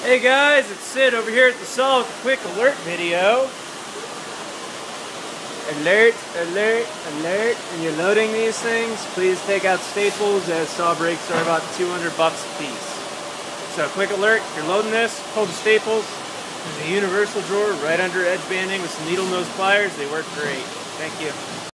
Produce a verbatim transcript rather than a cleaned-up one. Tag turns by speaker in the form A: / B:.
A: Hey guys, it's Sid over here at the Saw with a quick alert video. Alert, alert, alert. When you're loading these things, please take out staples, as saw brakes are about two hundred bucks a piece. So quick alert, if you're loading this, hold the staples. There's a universal drawer right under edge banding with some needle nose pliers. They work great. Thank you.